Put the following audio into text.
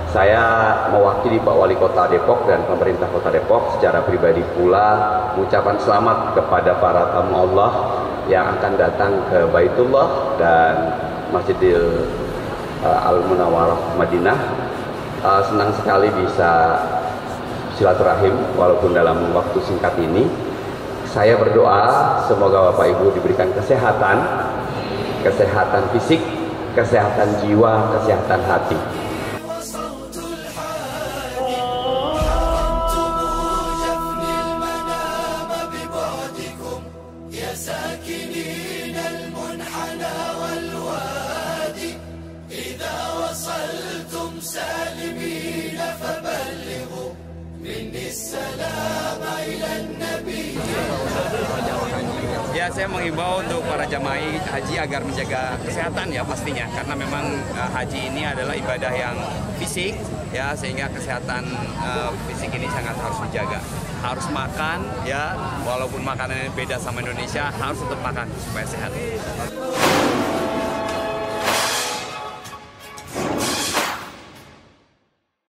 Saya mewakili Pak Wali Kota Depok dan pemerintah Kota Depok secara pribadi pula mengucapkan selamat kepada para tamu Allah yang akan datang ke Baitullah dan Masjidil Al-Munawwarah Madinah. Senang sekali bisa silaturahim walaupun dalam waktu singkat ini. Saya berdoa semoga Bapak Ibu diberikan kesehatan fisik, kesehatan jiwa, kesehatan hati. Ya, saya mengimbau untuk para jamaah haji agar menjaga kesehatan ya pastinya, karena memang haji ini adalah ibadah yang fisik ya, sehingga kesehatan fisik ini sangat harus dijaga. Harus makan ya, walaupun makanannya beda sama Indonesia, harus tetap makan supaya sehat.